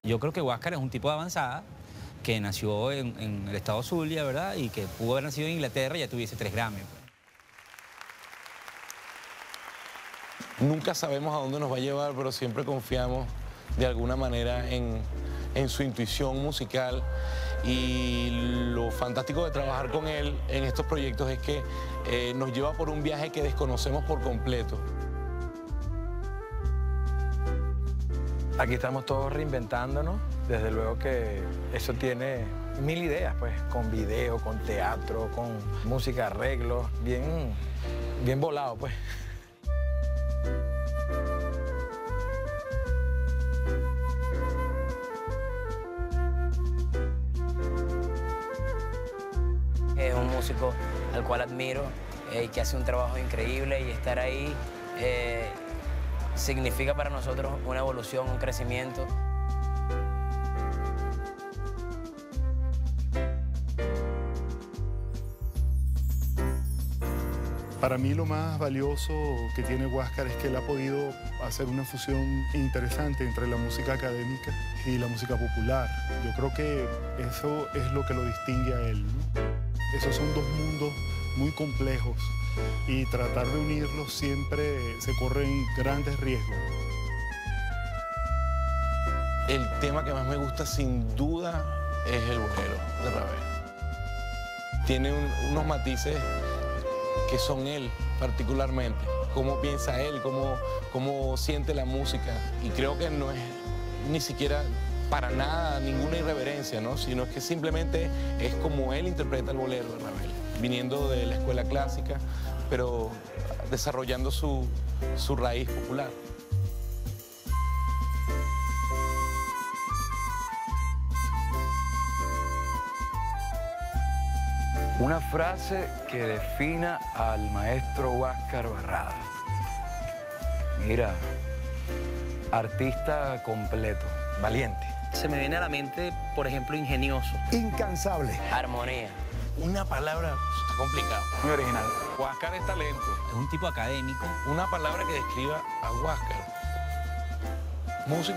Yo creo que Huáscar es un tipo de avanzada que nació en el estado Zulia, ¿verdad? Y que pudo haber nacido en Inglaterra y ya tuviese 3 Grammy. Nunca sabemos a dónde nos va a llevar, pero siempre confiamos de alguna manera en su intuición musical. Y lo fantástico de trabajar con él en estos proyectos es que nos lleva por un viaje que desconocemos por completo. Aquí estamos todos reinventándonos, desde luego que eso tiene 1000 ideas, pues, con video, con teatro, con música, arreglos, bien volado, pues. Es un músico al cual admiro y que hace un trabajo increíble, y estar ahí significa para nosotros una evolución, un crecimiento. Para mí lo más valioso que tiene Huáscar es que él ha podido hacer una fusión interesante entre la música académica y la música popular. Yo creo que eso es lo que lo distingue a él, ¿no? Esos son dos mundos muy complejos y tratar de unirlos siempre se corren grandes riesgos. El tema que más me gusta sin duda es el bolero de Ravel. Tiene unos matices que son él particularmente, cómo piensa él, cómo siente la música. Y creo que no es ni siquiera para nada ninguna irreverencia, ¿no? Sino que simplemente es como él interpreta el bolero de Ravel, viniendo de la escuela clásica, pero desarrollando su raíz popular. Una frase que defina al maestro Huáscar Barradas. Mira, artista completo, valiente. Se me viene a la mente, por ejemplo, ingenioso. Incansable. Armonía. Una palabra, está complicado. Muy original. Huáscar es talento. Es un tipo académico. Una palabra que describa a Huáscar. Músico.